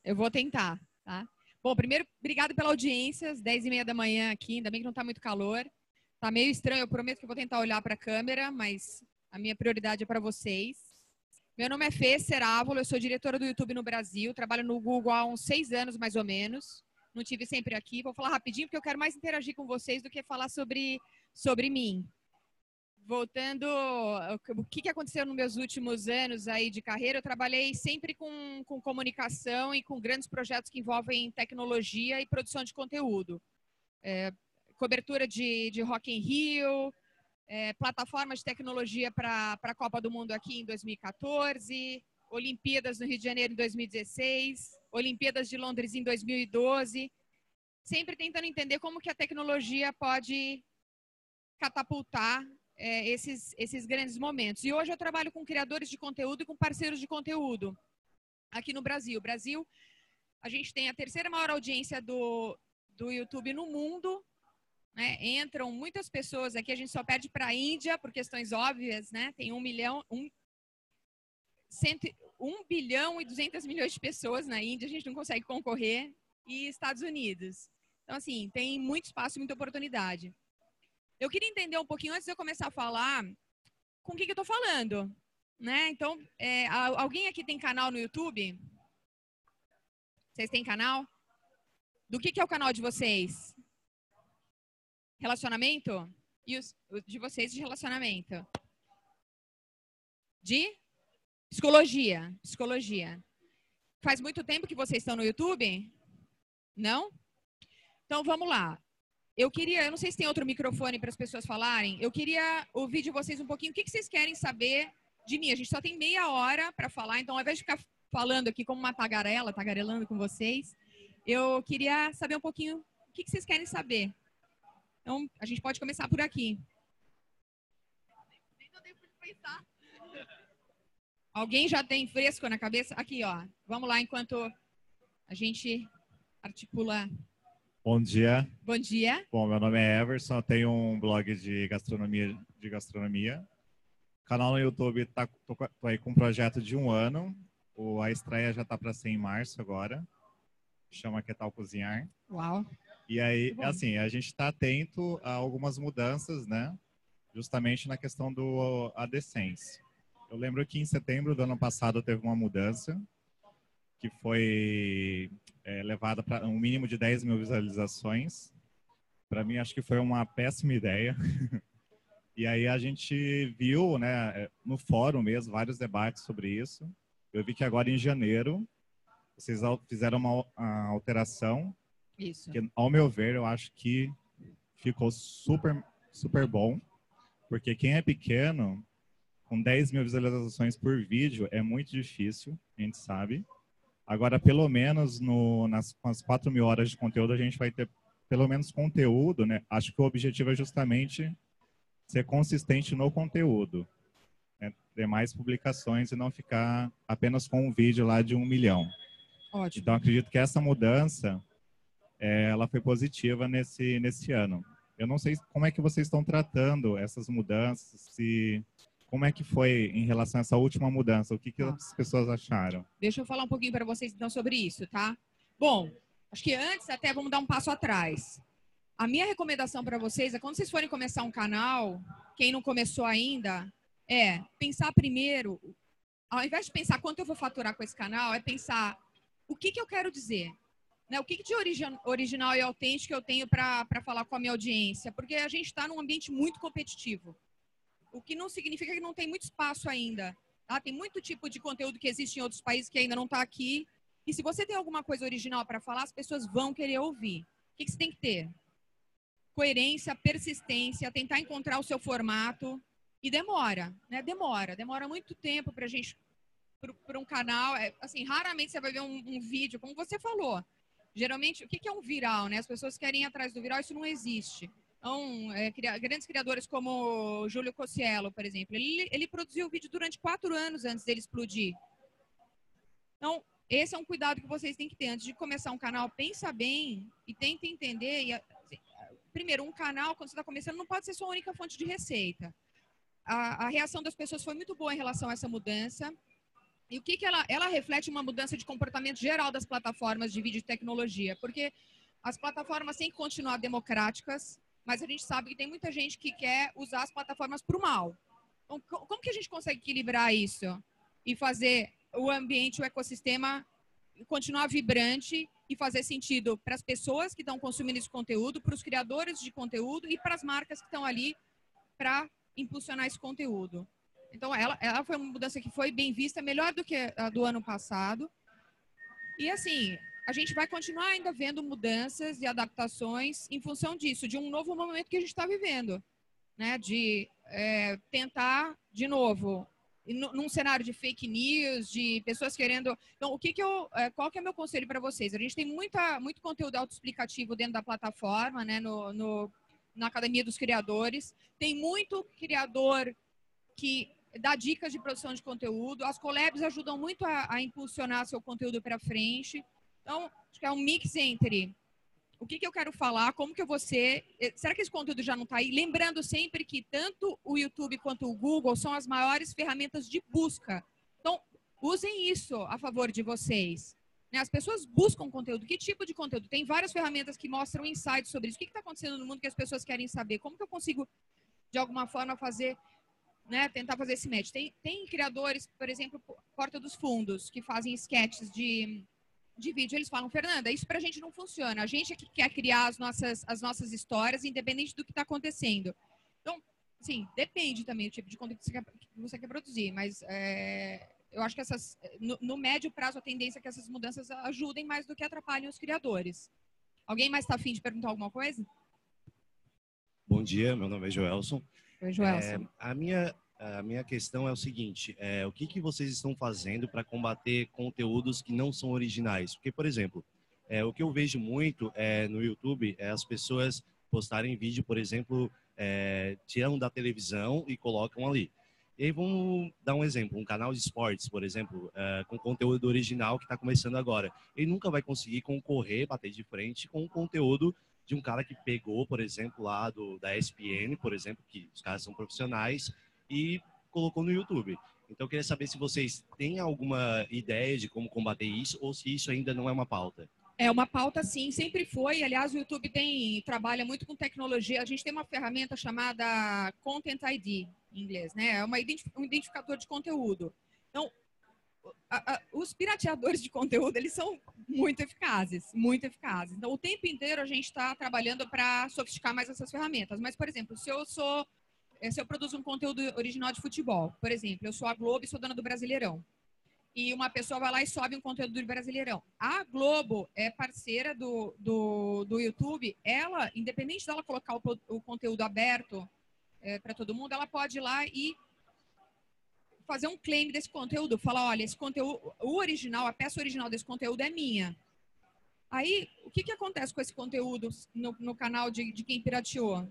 Eu vou tentar, tá? Bom, primeiro, obrigado pela audiência, às 10h30 da manhã aqui, ainda bem que não está muito calor. Tá meio estranho, eu prometo que eu vou tentar olhar para a câmera, mas a minha prioridade é para vocês. Meu nome é Fê Serávolo, eu sou diretora do YouTube no Brasil, trabalho no Google há uns 6 anos, mais ou menos. Não tive sempre aqui, vou falar rapidinho, porque eu quero mais interagir com vocês do que falar sobre mim. Voltando, o que aconteceu nos meus últimos anos aí de carreira, eu trabalhei sempre com comunicação e com grandes projetos que envolvem tecnologia e produção de conteúdo. Cobertura de Rock in Rio, plataforma de tecnologia para a Copa do Mundo aqui em 2014, Olimpíadas no Rio de Janeiro em 2016, Olimpíadas de Londres em 2012, sempre tentando entender como que a tecnologia pode catapultar esses grandes momentos. E hoje eu trabalho com criadores de conteúdo e com parceiros de conteúdo aqui no Brasil. Brasil, a gente tem a terceira maior audiência do YouTube no mundo, né? Entram muitas pessoas aqui, a gente só perde para a Índia por questões óbvias, né? Tem 1 bilhão e 200 milhões de pessoas na Índia, a gente não consegue concorrer, e Estados Unidos. Então, assim, tem muito espaço e muita oportunidade. Eu queria entender um pouquinho, antes de eu começar a falar, com o que eu estou falando, né? Então, alguém aqui tem canal no YouTube? Vocês têm canal? Do que é o canal de vocês? Relacionamento? E o de vocês de relacionamento? De? Psicologia. Psicologia. Faz muito tempo que vocês estão no YouTube? Não? Então, vamos lá. Eu não sei se tem outro microfone para as pessoas falarem, eu queria ouvir de vocês um pouquinho o que vocês querem saber de mim. A gente só tem meia hora para falar, então ao invés de ficar falando aqui como uma tagarelando com vocês, eu queria saber um pouquinho o que vocês querem saber. Então, a gente pode começar por aqui. Nem deu tempo de pensar. Alguém já tem fresco na cabeça? Aqui, ó. Vamos lá enquanto a gente articula. Bom dia. Bom dia. Bom, meu nome é Everson, eu tenho um blog de gastronomia. Canal no YouTube, tô aí com um projeto de 1 ano. A estreia já está para ser em março agora. Chama Que Tal Cozinhar. Uau. E aí, assim, a gente está atento a algumas mudanças, né? Justamente na questão do AdSense. Eu lembro que em setembro do ano passado teve uma mudança que foi levada para um mínimo de 10 mil visualizações. Para mim, acho que foi uma péssima ideia. E aí a gente viu, né, no fórum mesmo, vários debates sobre isso. Eu vi que agora em janeiro vocês fizeram uma alteração. Isso. Que, ao meu ver, eu acho que ficou super, super bom. Porque quem é pequeno, com 10 mil visualizações por vídeo, é muito difícil, a gente sabe. Agora, pelo menos com as 4 mil horas de conteúdo, a gente vai ter pelo menos conteúdo, né? Acho que o objetivo é justamente ser consistente no conteúdo, né? Ter mais publicações e não ficar apenas com um vídeo lá de 1 milhão. Ótimo. Então, acredito que essa mudança, ela foi positiva nesse ano. Eu não sei como é que vocês estão tratando essas mudanças, como é que foi em relação a essa última mudança? O que as pessoas acharam? Deixa eu falar um pouquinho para vocês então sobre isso, tá? Bom, acho que antes até vamos dar um passo atrás. A minha recomendação para vocês é quando vocês forem começar um canal, quem não começou ainda, pensar primeiro, ao invés de pensar quanto eu vou faturar com esse canal, é pensar o que eu quero dizer. Né? O que de original e autêntico eu tenho para falar com a minha audiência? Porque a gente está num ambiente muito competitivo. O que não significa que não tem muito espaço ainda. Tá? Tem muito tipo de conteúdo que existe em outros países que ainda não está aqui. E se você tem alguma coisa original para falar, as pessoas vão querer ouvir. O que você tem que ter? Coerência, persistência, tentar encontrar o seu formato. E demora, né? Demora muito tempo para a gente, para um canal. Assim, raramente você vai ver um vídeo, como você falou. Geralmente, o que é um viral, né? As pessoas querem ir atrás do viral, isso não existe. Então, grandes criadores como o Júlio Cocielo, por exemplo, ele produziu o vídeo durante 4 anos antes dele explodir. Então, esse é um cuidado que vocês têm que ter. Antes de começar um canal, pensa bem e tenta entender. Assim, primeiro, um canal, quando você está começando, não pode ser sua única fonte de receita. A reação das pessoas foi muito boa em relação a essa mudança. E o que ela reflete uma mudança de comportamento geral das plataformas de vídeo e tecnologia, porque as plataformas têm que continuar democráticas, mas a gente sabe que tem muita gente que quer usar as plataformas para o mal. Então, como que a gente consegue equilibrar isso e fazer o ambiente, o ecossistema continuar vibrante e fazer sentido para as pessoas que estão consumindo esse conteúdo, para os criadores de conteúdo e para as marcas que estão ali para impulsionar esse conteúdo? Então, ela foi uma mudança que foi bem vista, melhor do que a do ano passado. E, assim, a gente vai continuar ainda vendo mudanças e adaptações em função disso, de um novo momento que a gente está vivendo, né? De tentar, de novo, num cenário de fake news, de pessoas querendo... Então, qual que é o meu conselho para vocês? A gente tem muito conteúdo autoexplicativo dentro da plataforma, né? Na Academia dos Criadores. Tem muito criador que dá dicas de produção de conteúdo. As collabs ajudam muito a impulsionar seu conteúdo para frente. Então, acho que é um mix entre o que eu quero falar, como que eu vou ser. Será que esse conteúdo já não está aí? Lembrando sempre que tanto o YouTube quanto o Google são as maiores ferramentas de busca. Então, usem isso a favor de vocês. As pessoas buscam conteúdo. Que tipo de conteúdo? Tem várias ferramentas que mostram insights sobre isso. O que está acontecendo no mundo que as pessoas querem saber? Como que eu consigo, de alguma forma, fazer... tentar fazer esse match. Tem criadores, por exemplo, Porta dos Fundos, que fazem sketches de vídeo. Eles falam, Fernanda, isso pra gente não funciona. A gente é que quer criar as nossas histórias, independente do que está acontecendo. Então, sim, depende também do tipo de conteúdo que você quer produzir, mas eu acho que no médio prazo, a tendência é que essas mudanças ajudem mais do que atrapalhem os criadores. Alguém mais está afim de perguntar alguma coisa? Bom dia, meu nome é Joelson. Oi, Joelson. A minha questão é o seguinte, o que vocês estão fazendo para combater conteúdos que não são originais? Porque, por exemplo, o que eu vejo muito no YouTube é as pessoas postarem vídeo, por exemplo, tiram da televisão e colocam ali. E aí vamos dar um exemplo, um canal de esportes, por exemplo, com conteúdo original que está começando agora. Ele nunca vai conseguir concorrer, bater de frente com o conteúdo de um cara que pegou, por exemplo, lá da ESPN, por exemplo, que os caras são profissionais, e colocou no YouTube. Então, eu queria saber se vocês têm alguma ideia de como combater isso, ou se isso ainda não é uma pauta. É uma pauta, sim, sempre foi. Aliás, o YouTube trabalha muito com tecnologia. A gente tem uma ferramenta chamada Content ID, em inglês, né? É um identificador de conteúdo. Então, os pirateadores de conteúdo, eles são muito eficazes, muito eficazes. Então, o tempo inteiro a gente está trabalhando para sofisticar mais essas ferramentas. Mas, por exemplo, se eu produzo um conteúdo original de futebol, por exemplo, eu sou a Globo e sou dona do Brasileirão, e uma pessoa vai lá e sobe um conteúdo do Brasileirão. A Globo é parceira do YouTube. Ela, independente dela colocar o conteúdo aberto para todo mundo, ela pode ir lá e fazer um claim desse conteúdo. Falar, olha, esse conteúdo, o original, a peça original desse conteúdo é minha. Aí, o que acontece com esse conteúdo no canal de quem pirateou?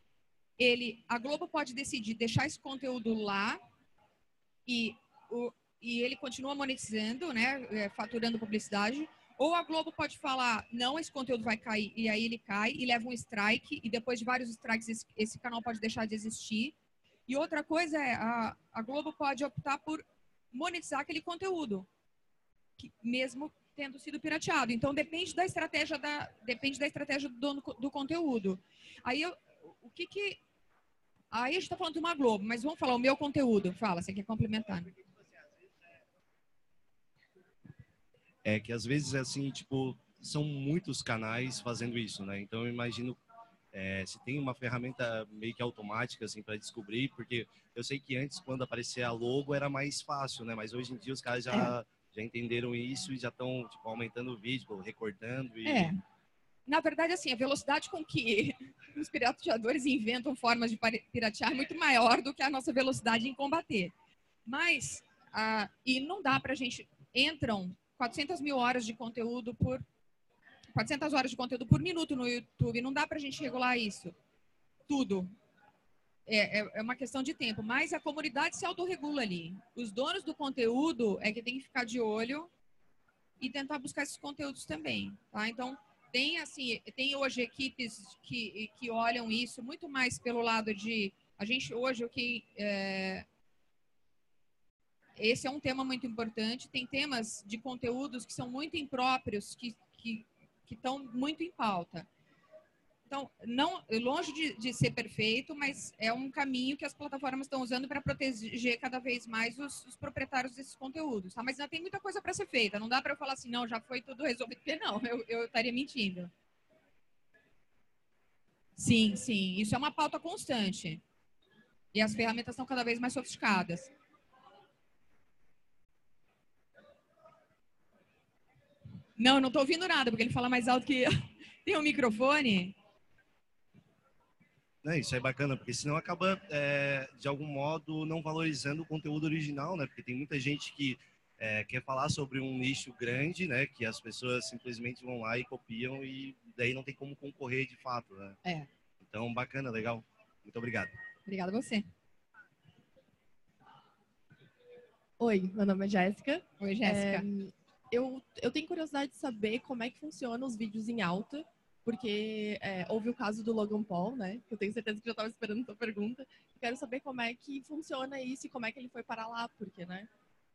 A Globo pode decidir deixar esse conteúdo lá e ele continua monetizando, né, faturando publicidade, ou a Globo pode falar, não, esse conteúdo vai cair, e aí ele cai e leva um strike, e depois de vários strikes esse canal pode deixar de existir. E outra coisa a Globo pode optar por monetizar aquele conteúdo, mesmo tendo sido pirateado. Então, depende da estratégia do dono do conteúdo. Aí, aí a gente está falando de uma Globo, mas vamos falar o meu conteúdo. Fala, você quer complementar? É que às vezes, assim, tipo, são muitos canais fazendo isso, né? Então, eu imagino se tem uma ferramenta meio que automática, assim, para descobrir, porque eu sei que antes, quando aparecia a logo, era mais fácil, né? Mas hoje em dia os caras já entenderam isso e já estão, tipo, aumentando o vídeo, recortando e... Na verdade, assim, a velocidade com que os pirateadores inventam formas de piratear é muito maior do que a nossa velocidade em combater. Mas, e não dá para a gente... Entram 400 mil horas de conteúdo 400 horas de conteúdo por minuto no YouTube. Não dá para a gente regular isso. Tudo. É uma questão de tempo. Mas a comunidade se autorregula ali. Os donos do conteúdo é que tem que ficar de olho e tentar buscar esses conteúdos também. Tá? Então, tem hoje equipes que olham isso muito mais pelo lado de... A gente hoje, esse é um tema muito importante. Tem temas de conteúdos que são muito impróprios, que estão muito em pauta. Então, longe de ser perfeito, mas é um caminho que as plataformas estão usando para proteger cada vez mais os proprietários desses conteúdos. Tá? Mas ainda tem muita coisa para ser feita. Não dá para eu falar assim, não, já foi tudo resolvido, porque não, eu estaria mentindo. Sim, sim. Isso é uma pauta constante. E as ferramentas estão cada vez mais sofisticadas. Não estou ouvindo nada, porque ele fala mais alto que eu. Tem um microfone? Isso é bacana, porque senão acaba, de algum modo, não valorizando o conteúdo original, né? Porque tem muita gente que quer falar sobre um nicho grande, né? Que as pessoas simplesmente vão lá e copiam e daí não tem como concorrer de fato, né? Então, bacana, legal. Muito obrigado. Obrigada a você. Oi, meu nome é Jéssica. Oi, Jéssica. Eu tenho curiosidade de saber como é que funciona os vídeos em alta, porque houve o caso do Logan Paul, né? Eu tenho certeza que já estava esperando a sua pergunta. Quero saber como é que funciona isso e como é que ele foi parar lá, porque, né?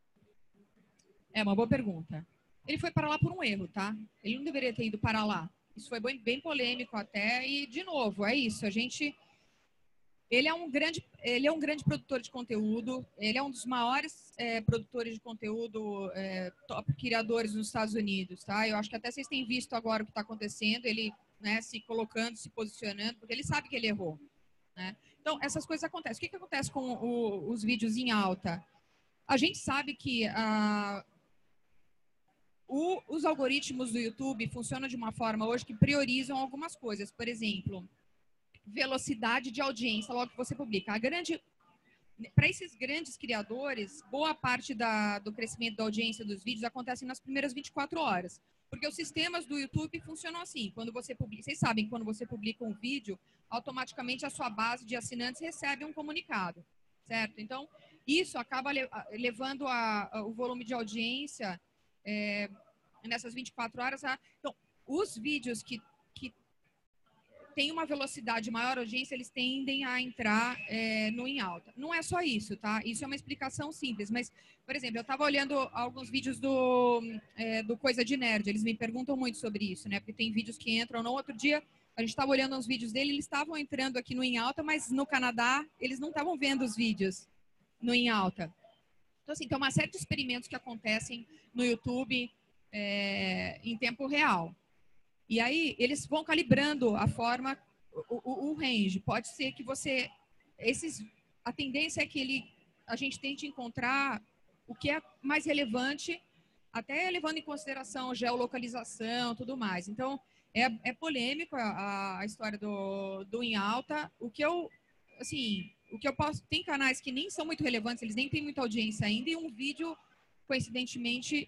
É uma boa pergunta. Ele foi parar lá por um erro, tá? Ele não deveria ter ido parar lá. Isso foi bem polêmico até. E, de novo, é isso. Ele é um grande produtor de conteúdo. Ele é um dos maiores produtores de conteúdo, top criadores nos Estados Unidos, tá? Eu acho que até vocês têm visto agora o que está acontecendo. Ele, né, se colocando, se posicionando, porque ele sabe que ele errou, né? Então, essas coisas acontecem. O que acontece com os vídeos em alta? A gente sabe que os algoritmos do YouTube funcionam de uma forma hoje que priorizam algumas coisas. Por exemplo, velocidade de audiência logo que você publica. Para esses grandes criadores, boa parte do crescimento da audiência dos vídeos acontece nas primeiras 24 horas. Porque os sistemas do YouTube funcionam assim. Quando você publica, vocês sabem que quando você publica um vídeo, automaticamente a sua base de assinantes recebe um comunicado, certo? Então, isso acaba levando o volume de audiência nessas 24 horas. Então, os vídeos que tem uma velocidade maior, audiência, eles tendem a entrar no em alta. Não é só isso, tá? Isso é uma explicação simples, mas, por exemplo, eu estava olhando alguns vídeos do Coisa de Nerd, eles me perguntam muito sobre isso, né? Porque tem vídeos que entram. No outro dia, a gente estava olhando uns vídeos dele, eles estavam entrando aqui no em alta, mas no Canadá, eles não estavam vendo os vídeos no em alta. Então, assim, tem uma série de experimentos que acontecem no YouTube em tempo real. E aí, eles vão calibrando a forma, o range. Pode ser que a tendência é que a gente tente encontrar o que é mais relevante, até levando em consideração geolocalização e tudo mais. Então, é polêmico a história do em alta. O que eu posso... Tem canais que nem são muito relevantes, eles nem têm muita audiência ainda, e um vídeo, coincidentemente,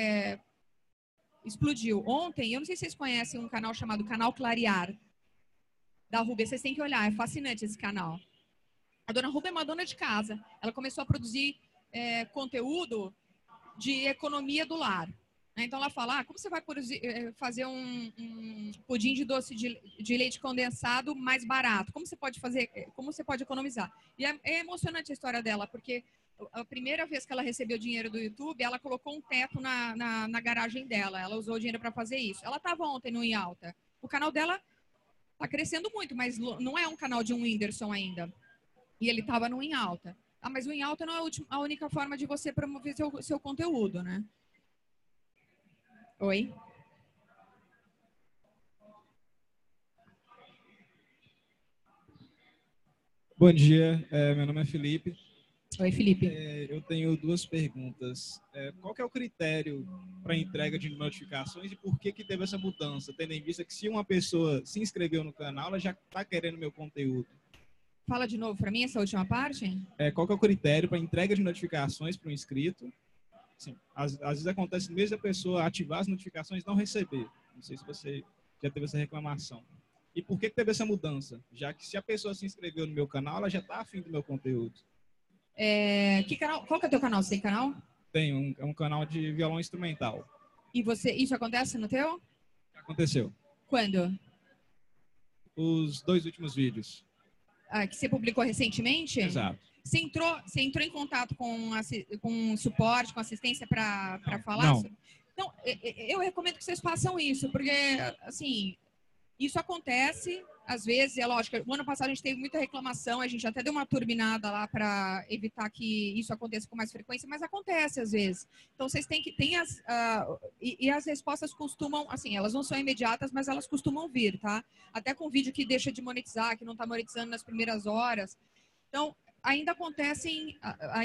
explodiu. Ontem, eu não sei se vocês conhecem um canal chamado Canal Clarear, da Rúbia. Vocês têm que olhar, é fascinante esse canal. A dona Rúbia é uma dona de casa. Ela começou a produzir conteúdo de economia do lar. Então, ela fala, como você vai fazer um pudim de doce de leite condensado mais barato? Como você pode economizar? E é emocionante a história dela, porque a primeira vez que ela recebeu dinheiro do YouTube, ela colocou um teto na garagem dela. Ela usou o dinheiro para fazer isso. Ela estava ontem no em alta. O canal dela está crescendo muito, mas não é um canal de um Whindersson ainda. E ele estava no em alta. Mas o em alta não é a única forma de você promover seu conteúdo, né? Oi? Bom dia, meu nome é Felipe. Oi, Felipe. Eu tenho duas perguntas. Qual que é o critério para entrega de notificações e por que teve essa mudança? Tendo em vista que se uma pessoa se inscreveu no canal, ela já está querendo meu conteúdo. Fala de novo para mim essa última parte. Qual que é o critério para entrega de notificações para um inscrito? Assim, às vezes acontece mesmo a pessoa ativar as notificações e não receber. Não sei se você já teve essa reclamação. E por que teve essa mudança? Já que se a pessoa se inscreveu no meu canal, ela já está afim do meu conteúdo. Que canal? Qual que é o teu canal? Você tem canal? Tenho, é um canal de violão instrumental. E isso acontece no teu? Aconteceu. Quando? Os 2 últimos vídeos. Que você publicou recentemente? Exato. Você entrou em contato com suporte, com assistência para falar? Não. Então, eu recomendo que vocês façam isso, porque, assim, isso acontece, às vezes, é lógico, o ano passado a gente teve muita reclamação, a gente até deu uma turbinada lá para evitar que isso aconteça com mais frequência, mas acontece às vezes. Então, vocês têm que... e as respostas costumam, assim, elas não são imediatas, mas elas costumam vir, tá? Até com vídeo que deixa de monetizar, que não está monetizando nas primeiras horas. Então, ainda acontece,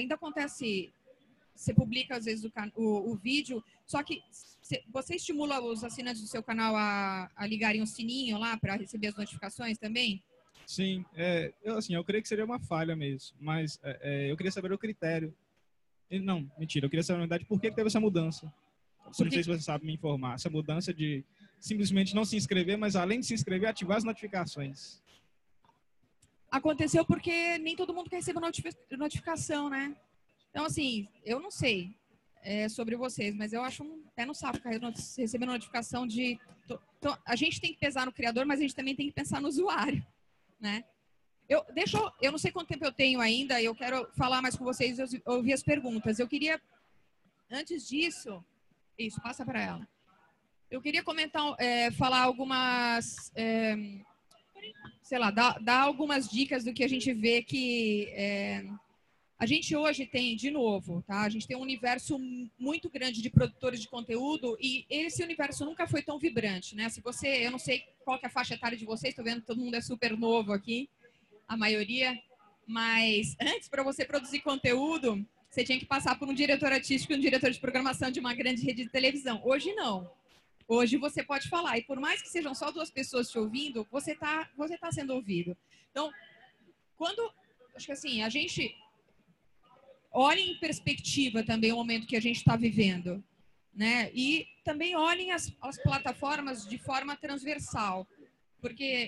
você publica às vezes o vídeo, só que você estimula os assinantes do seu canal a ligarem o sininho lá para receber as notificações também? Sim, eu creio que seria uma falha mesmo, mas eu queria saber o critério. Não, mentira, eu queria saber na verdade por que teve essa mudança. Não sei se você sabe me informar, essa mudança de simplesmente não se inscrever, mas além de se inscrever, ativar as notificações. Aconteceu porque nem todo mundo quer receber notificação, né? Então, assim, eu não sei sobre vocês, mas eu acho um pé no saco receber notificação de... Então, a gente tem que pesar no criador, mas a gente também tem que pensar no usuário, né? Eu não sei quanto tempo eu tenho ainda, eu quero falar mais com vocês, eu ouvi as perguntas. Eu queria, antes disso... Isso, passa para ela. Eu queria comentar, falar algumas... sei lá, dar algumas dicas do que a gente vê que... a gente hoje tem, de novo, tá? A gente tem um universo muito grande de produtores de conteúdo e esse universo nunca foi tão vibrante, né? Eu não sei qual que é a faixa etária de vocês, estou vendo que todo mundo é super novo aqui, a maioria, mas antes, para você produzir conteúdo, você tinha que passar por um diretor artístico e um diretor de programação de uma grande rede de televisão. Hoje não. Hoje você pode falar, e por mais que sejam só 2 pessoas te ouvindo, você tá sendo ouvido. Então, acho que assim, a gente... olhem em perspectiva também o momento que a gente está vivendo, né? E também olhem as plataformas de forma transversal, porque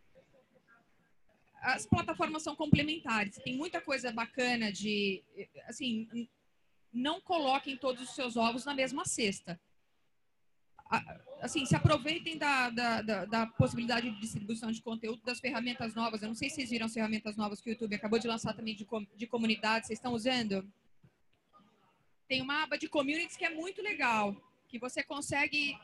as plataformas são complementares. Tem muita coisa bacana assim, não coloquem todos os seus ovos na mesma cesta. Assim, se aproveitem da possibilidade de distribuição de conteúdo, das ferramentas novas. Eu não sei se vocês viram as ferramentas novas que o YouTube acabou de lançar também de comunidade. Vocês estão usando? Tem uma aba de communities que é muito legal, que você consegue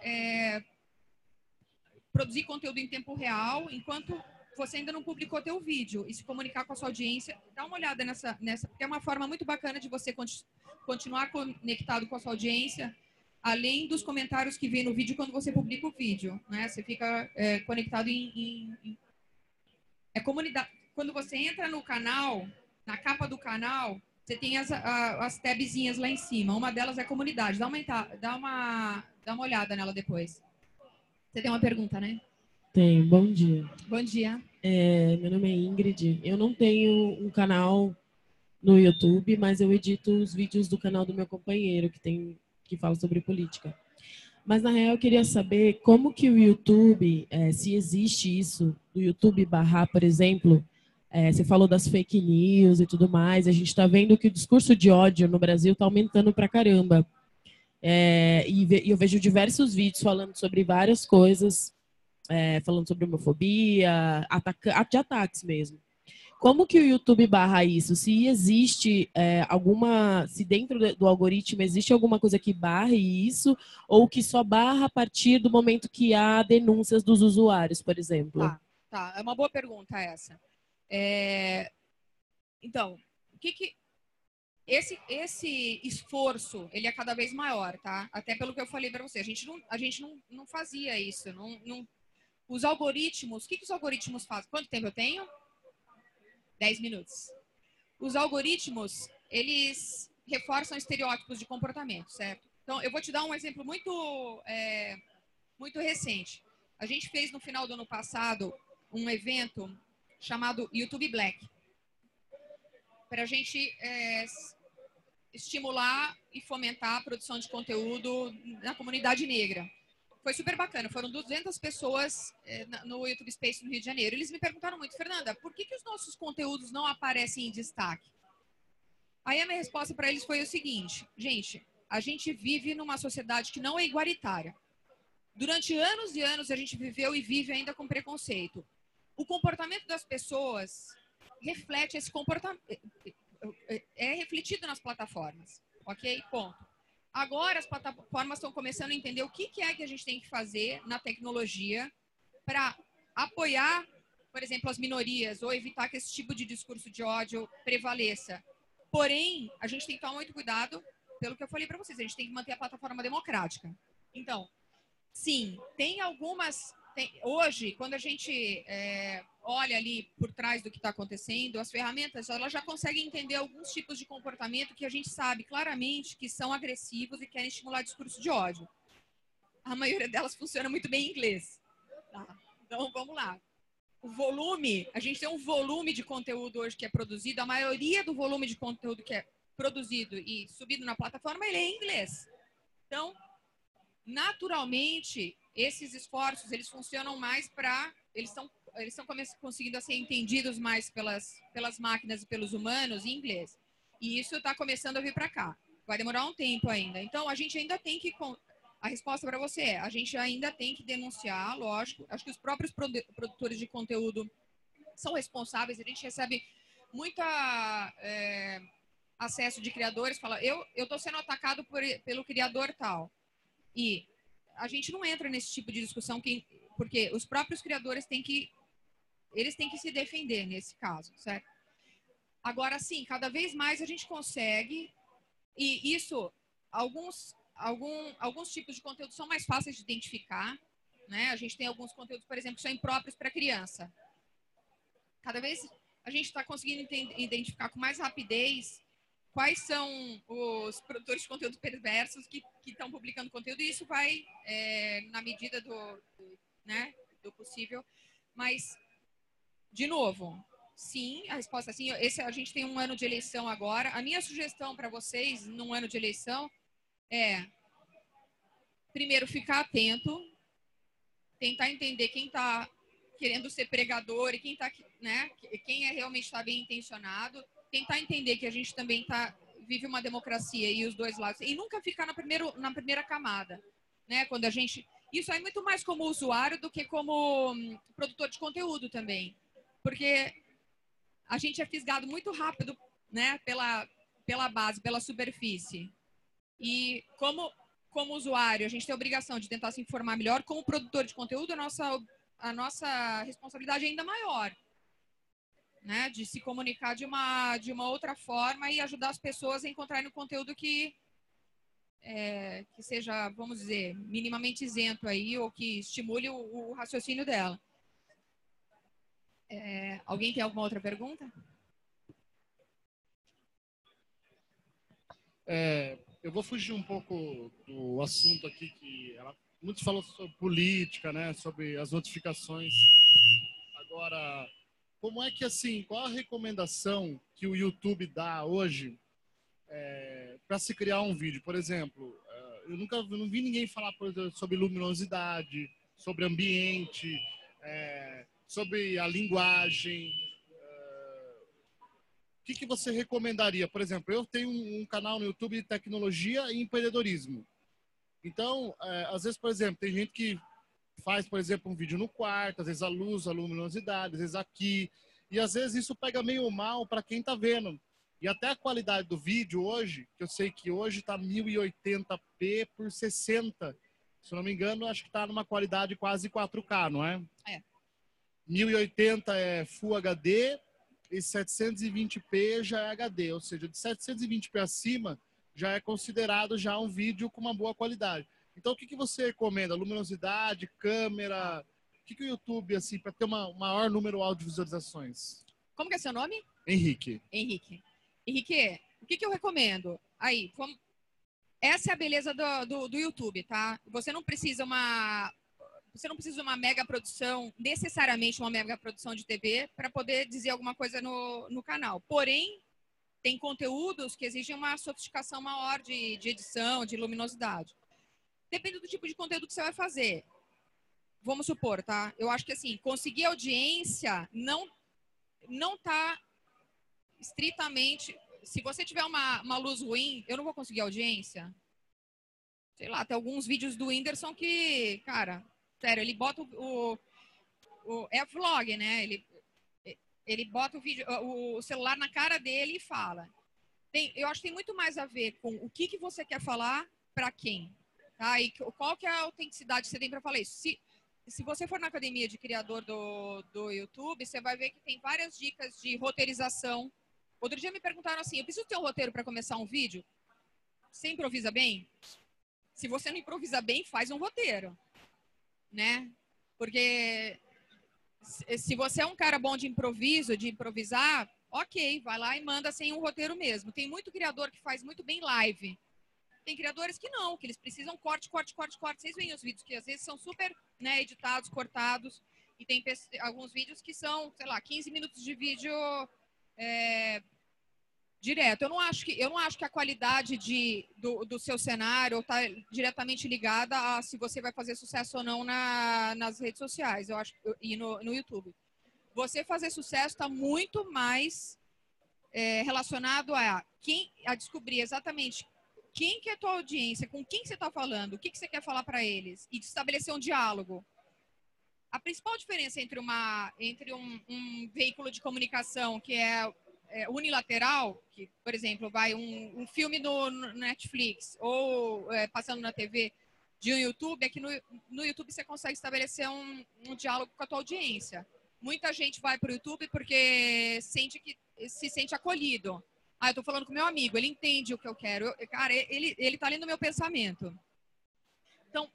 produzir conteúdo em tempo real, enquanto você ainda não publicou teu vídeo, e se comunicar com a sua audiência. Dá uma olhada nessa porque é uma forma muito bacana de você continuar conectado com a sua audiência, além dos comentários que vem no vídeo quando você publica o vídeo, né? Você fica conectado comunidade. Quando você entra no canal, na capa do canal, você tem as tabzinhas lá em cima. Uma delas é comunidade. Dá uma olhada nela depois. Você tem uma pergunta, né? Tenho. Bom dia. Bom dia. Meu nome é Ingrid. Eu não tenho um canal no YouTube, mas eu edito os vídeos do canal do meu companheiro, que fala sobre política. Mas, na real, eu queria saber como que o YouTube, se existe isso, do YouTube barrar, por exemplo, você falou das fake news e tudo mais, a gente está vendo que o discurso de ódio no Brasil está aumentando pra caramba. E eu vejo diversos vídeos falando sobre várias coisas, falando sobre homofobia, de ataques mesmo. Como que o YouTube barra isso? Se existe se dentro do algoritmo existe alguma coisa que barre isso, ou que só barra a partir do momento que há denúncias dos usuários, por exemplo? Tá. É uma boa pergunta essa. Então, esse esforço, ele é cada vez maior, tá? Até pelo que eu falei para você, a gente não fazia isso. Os algoritmos, o que os algoritmos fazem? Quanto tempo eu tenho? 10 minutos. Os algoritmos, eles reforçam estereótipos de comportamento, certo? Então, eu vou te dar um exemplo muito recente. A gente fez no final do ano passado um evento chamado YouTube Black, para a gente estimular e fomentar a produção de conteúdo na comunidade negra. Foi super bacana, foram 200 pessoas no YouTube Space no Rio de Janeiro. Eles me perguntaram muito, Fernanda, por que os nossos conteúdos não aparecem em destaque? Aí a minha resposta para eles foi o seguinte, gente, a gente vive numa sociedade que não é igualitária. Durante anos e anos a gente viveu e vive ainda com preconceito. O comportamento das pessoas reflete esse comportamento. é refletido nas plataformas, ok? Ponto. Agora as plataformas estão começando a entender o que é que a gente tem que fazer na tecnologia para apoiar, por exemplo, as minorias ou evitar que esse tipo de discurso de ódio prevaleça. Porém, a gente tem que tomar muito cuidado, pelo que eu falei para vocês, a gente tem que manter a plataforma democrática. Então, sim, tem algumas... hoje, quando a gente olha ali por trás do que está acontecendo, as ferramentas elas já conseguem entender alguns tipos de comportamento que a gente sabe claramente que são agressivos e querem estimular discurso de ódio. A maioria delas funciona muito bem em inglês. Tá? Então, vamos lá. O volume, a gente tem um volume de conteúdo hoje que é produzido, a maioria do volume de conteúdo que é produzido e subido na plataforma, ele é em inglês. Então, naturalmente, esses esforços, eles funcionam mais para... Eles estão conseguindo ser entendidos mais pelas máquinas e pelos humanos em inglês. E isso está começando a vir para cá. Vai demorar um tempo ainda. Então, a gente ainda tem que... A resposta para você é, a gente ainda tem que denunciar, lógico. Acho que os próprios produtores de conteúdo são responsáveis. A gente recebe muita acesso de criadores, fala, eu estou sendo atacado pelo criador tal. E a gente não entra nesse tipo de discussão, porque os próprios criadores têm que se defender nesse caso, certo? Agora, sim, cada vez mais a gente consegue, e isso, alguns tipos de conteúdo são mais fáceis de identificar, né? A gente tem alguns conteúdos, por exemplo, que são impróprios para criança. Cada vez a gente está conseguindo identificar com mais rapidez quais são os produtores de conteúdo perversos que estão publicando conteúdo, e isso vai na medida né, do possível. Mas, de novo, sim, a resposta é sim. A gente tem um ano de eleição agora. A minha sugestão para vocês, num ano de eleição, é, primeiro, ficar atento, tentar entender quem está querendo ser pregador e quem realmente está bem intencionado, tentar entender que a gente também vive uma democracia e os dois lados, e nunca ficar na primeira camada, né? Quando a gente... Isso é muito mais como usuário do que como produtor de conteúdo também, porque a gente é fisgado muito rápido, né? Pela base, pela superfície. E como usuário, a gente tem a obrigação de tentar se informar melhor. Como produtor de conteúdo, a nossa responsabilidade é ainda maior, né? De se comunicar de uma outra forma e ajudar as pessoas a encontrarem um conteúdo que seja, vamos dizer, minimamente isento aí, ou que estimule o raciocínio dela. Alguém tem alguma outra pergunta? Eu vou fugir um pouco do assunto aqui que muitos falam sobre política, né? Sobre as notificações. Agora, como é que assim, qual a recomendação que o YouTube dá hoje para se criar um vídeo? Por exemplo, eu não vi ninguém falar, por exemplo, sobre luminosidade, sobre ambiente, sobre a linguagem. O que você recomendaria? Por exemplo, eu tenho um canal no YouTube de tecnologia e empreendedorismo. Então, às vezes, por exemplo, tem gente que faz, por exemplo, um vídeo no quarto, às vezes a luz, a luminosidade, às vezes aqui. E às vezes isso pega meio mal para quem está vendo. E até a qualidade do vídeo hoje, que eu sei que hoje está 1080p por 60. Se eu não me engano, acho que está numa qualidade quase 4K, não é? 1080 é Full HD e 720p já é HD. Ou seja, de 720p acima já é considerado já um vídeo com uma boa qualidade. Então, o que você recomenda? Luminosidade, câmera? O que o YouTube, assim, para ter um maior número alto de visualizações? Como que é seu nome? Henrique. Henrique, o que eu recomendo? Aí, essa é a beleza do YouTube, tá? Você não precisa uma mega produção, necessariamente uma mega produção de TV, para poder dizer alguma coisa no canal. Porém, tem conteúdos que exigem uma sofisticação maior de edição, de luminosidade. Depende do tipo de conteúdo que você vai fazer. Vamos supor, tá? Eu acho que, assim, conseguir audiência não tá estritamente... Se você tiver uma luz ruim, eu não vou conseguir audiência. Sei lá, tem alguns vídeos do Whindersson que, cara, sério, ele bota é vlog, né? ele bota o vídeo, o celular na cara dele e fala. Eu acho que tem muito mais a ver com o que você quer falar para quem. Tá? E qual que é a autenticidade que você tem para falar isso. Se você for na academia de criador do YouTube, você vai ver que tem várias dicas de roteirização. Outro dia me perguntaram assim, eu preciso ter um roteiro para começar um vídeo? Você improvisa bem? Se você não improvisa bem, faz um roteiro. Né? Porque se você é um cara bom de improviso, de improvisar, ok, vai lá e manda sem um roteiro mesmo. Tem muito criador que faz muito bem live. Tem criadores que não, que eles precisam corte. Vocês veem os vídeos que às vezes são super, né, editados, cortados. E tem alguns vídeos que são, sei lá, 15 minutos de vídeo direto. Eu não acho que a qualidade do seu cenário está diretamente ligada a se você vai fazer sucesso ou não nas redes sociais, eu acho, e no YouTube. Você fazer sucesso está muito mais relacionado a descobrir exatamente quem que é a tua audiência, com quem você está falando, o que você quer falar para eles, e de estabelecer um diálogo. A principal diferença entre um veículo de comunicação que é unilateral, que, por exemplo, vai um filme no Netflix ou passando na TV de um YouTube, é que no YouTube você consegue estabelecer um diálogo com a tua audiência. Muita gente vai para o YouTube porque se sente acolhido. Eu estou falando com meu amigo, ele entende o que eu quero. Cara, ele está lendo o meu pensamento. Então,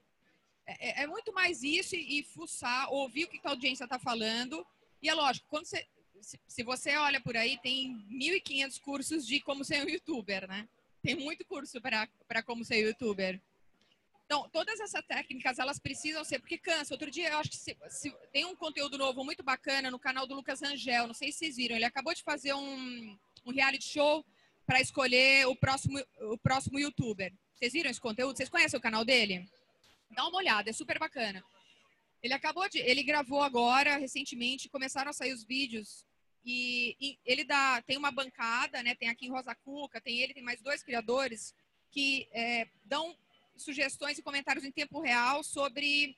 é muito mais isso e fuçar, ouvir o que a audiência está falando. E é lógico, se você olha por aí, tem 1.500 cursos de como ser um youtuber, né? Tem muito curso para como ser youtuber. Então, todas essas técnicas, elas precisam ser, porque cansa. Outro dia, eu acho que se tem um conteúdo novo muito bacana no canal do Lucas Rangel, não sei se vocês viram, ele acabou de fazer um reality show para escolher o próximo youtuber. Vocês viram esse conteúdo? Vocês conhecem o canal dele? Dá uma olhada, é super bacana. Ele gravou agora, recentemente, começaram a sair os vídeos e ele tem uma bancada, né? Tem aqui em Rosa Cuca, tem mais 2 criadores que dão sugestões e comentários em tempo real sobre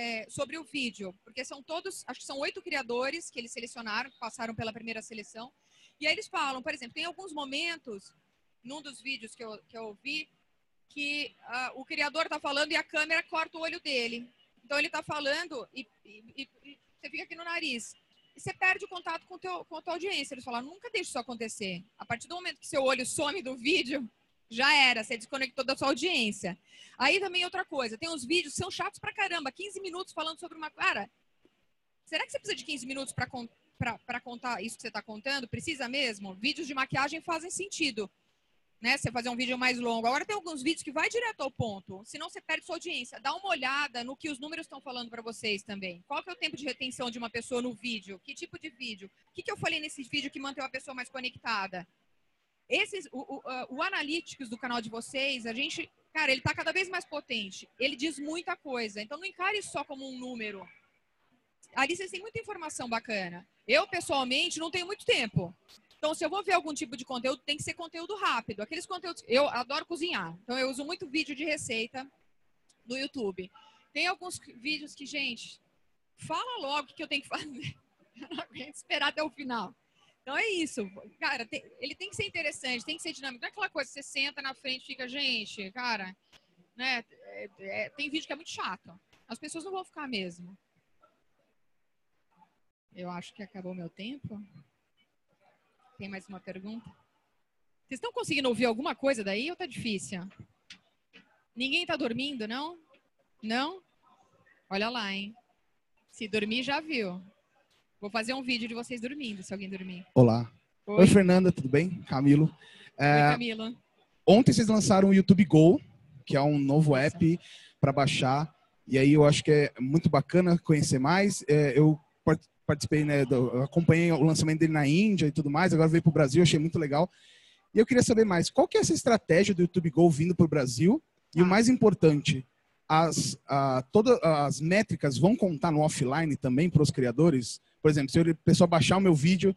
o vídeo, porque são todos, acho que são 8 criadores que eles selecionaram, que passaram pela primeira seleção, e aí eles falam, por exemplo, tem alguns momentos, num dos vídeos que eu vi, que o criador está falando e a câmera corta o olho dele. Então ele está falando e você fica aqui no nariz. E você perde o contato com a tua audiência. Eles falaram, nunca deixe isso acontecer. A partir do momento que seu olho some do vídeo, já era, você desconectou da sua audiência. Aí também outra coisa, tem uns vídeos que são chatos pra caramba, 15 minutos falando sobre uma... Cara, será que você precisa de 15 minutos para contar isso que você está contando? Precisa mesmo? Vídeos de maquiagem fazem sentido, né? Você fazer um vídeo mais longo. Agora tem alguns vídeos que vai direto ao ponto, senão você perde sua audiência. Dá uma olhada no que os números estão falando para vocês também. Qual que é o tempo de retenção de uma pessoa no vídeo? Que tipo de vídeo? O que eu falei nesse vídeo que mantém a pessoa mais conectada? O Analytics do canal de vocês, cara, ele tá cada vez mais potente. Ele diz muita coisa. Então não encare isso só como um número. Ali vocês têm muita informação bacana. Eu, pessoalmente, não tenho muito tempo. Então, se eu vou ver algum tipo de conteúdo, tem que ser conteúdo rápido. Aqueles conteúdos... Eu adoro cozinhar. Então, eu uso muito vídeo de receita no YouTube. Tem alguns vídeos que, gente, fala logo o que eu tenho que fazer. Eu não aguento esperar até o final. Então, é isso. Cara, ele tem que ser interessante, tem que ser dinâmico. Não é aquela coisa que você senta na frente e fica, gente, cara, né? Tem vídeo que é muito chato. As pessoas não vão ficar mesmo. Eu acho que acabou meu tempo. Tem mais uma pergunta? Vocês estão conseguindo ouvir alguma coisa daí ou tá difícil? Ninguém tá dormindo, não? Não? Olha lá, hein? Se dormir, já viu. Vou fazer um vídeo de vocês dormindo, se alguém dormir. Olá. Oi, Fernanda, tudo bem? Camilo. Oi, Camilo. Ontem vocês lançaram o YouTube Go, que é um novo app para baixar. E aí eu acho que é muito bacana conhecer mais. Eu participei, né, acompanhei o lançamento dele na Índia e tudo mais. Agora veio para o Brasil, achei muito legal. E eu queria saber mais, qual que é essa estratégia do YouTube Go vindo para o Brasil? E o mais importante, todas as métricas vão contar no offline também para os criadores? Por exemplo, se o pessoal baixar o meu vídeo,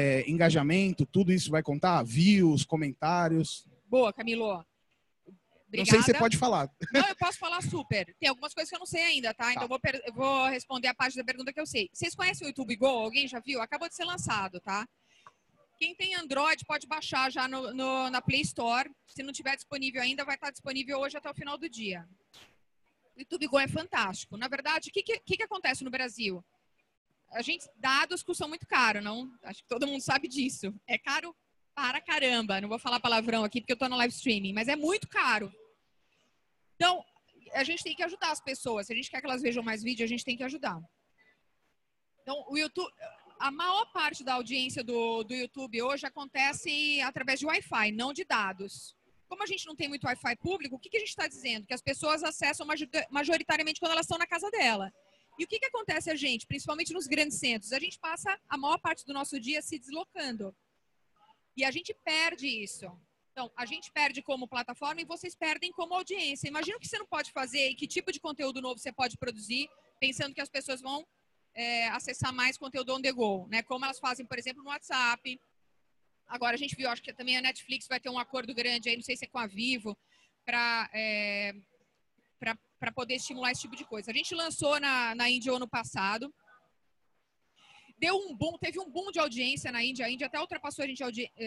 engajamento, tudo isso vai contar? Views, comentários? Boa, Camilo. Obrigada. Não sei se você pode falar. Não, eu posso falar super. Tem algumas coisas que eu não sei ainda, tá? Então eu vou responder a parte da pergunta que eu sei. Vocês conhecem o YouTube Go? Alguém já viu? Acabou de ser lançado, tá? Quem tem Android pode baixar já na Play Store. Se não estiver disponível ainda, vai estar disponível hoje até o final do dia. O YouTube Go é fantástico. Na verdade, o que acontece no Brasil? Dados custam muito caro, não? Acho que todo mundo sabe disso. É caro para caramba. Não vou falar palavrão aqui porque eu estou no live streaming, mas é muito caro. Então, a gente tem que ajudar as pessoas. Se a gente quer que elas vejam mais vídeo, a gente tem que ajudar. Então, o YouTube, a maior parte da audiência do YouTube hoje acontece através de Wi-Fi, não de dados. Como a gente não tem muito Wi-Fi público, o que a gente está dizendo? Que as pessoas acessam majoritariamente quando elas estão na casa dela. E o que acontece a gente, principalmente nos grandes centros? A gente passa a maior parte do nosso dia se deslocando. E a gente perde isso. Então, a gente perde como plataforma e vocês perdem como audiência. Imagina o que você não pode fazer e que tipo de conteúdo novo você pode produzir, pensando que as pessoas vão acessar mais conteúdo on the go, né? Como elas fazem, por exemplo, no WhatsApp. Agora, a gente viu, acho que também a Netflix vai ter um acordo grande aí, não sei se é com a Vivo, para poder estimular esse tipo de coisa. A gente lançou na Índia ano passado. Deu um boom, teve um boom de audiência na Índia. A Índia até ultrapassou a gente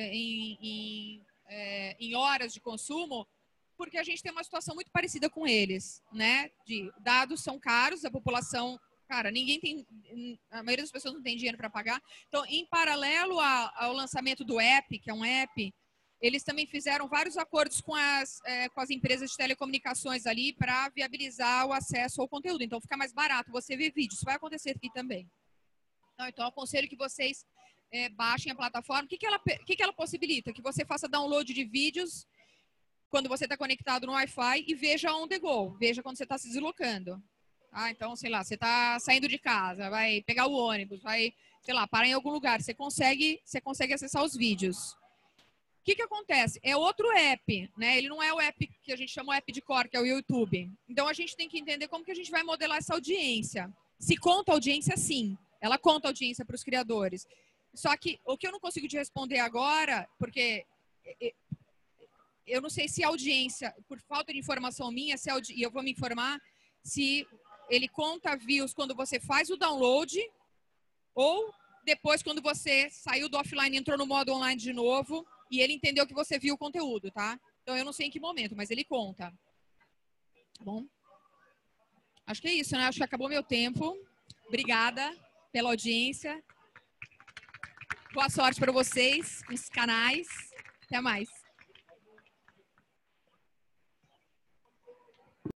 em horas de consumo, porque a gente tem uma situação muito parecida com eles, né? Dados são caros, a população, cara, a maioria das pessoas não tem dinheiro para pagar. Então, em paralelo ao lançamento do app, que é um app, eles também fizeram vários acordos com as empresas de telecomunicações ali para viabilizar o acesso ao conteúdo. Então, fica mais barato você ver vídeo. Isso vai acontecer aqui também. Então, eu aconselho que vocês baixem a plataforma. O que ela possibilita? Que você faça download de vídeos quando você está conectado no Wi-Fi e veja on the go. Veja quando você está se deslocando. Ah, então, sei lá, você está saindo de casa, vai pegar o ônibus, vai, sei lá, parar em algum lugar. Você consegue acessar os vídeos. O que acontece? É outro app, né? Ele não é o app que a gente chama o app de core, que é o YouTube. Então, a gente tem que entender como que a gente vai modelar essa audiência. Se conta audiência, sim. Ela conta audiência para os criadores. Só que o que eu não consigo te responder agora, porque eu não sei se a audiência, por falta de informação minha, e eu vou me informar, se ele conta views quando você faz o download ou depois quando você saiu do offline e entrou no modo online de novo e ele entendeu que você viu o conteúdo, tá? Então eu não sei em que momento, mas ele conta. Tá bom? Acho que é isso, né? Acho que acabou meu tempo. Obrigada pela audiência. Boa sorte para vocês nos canais. Até mais.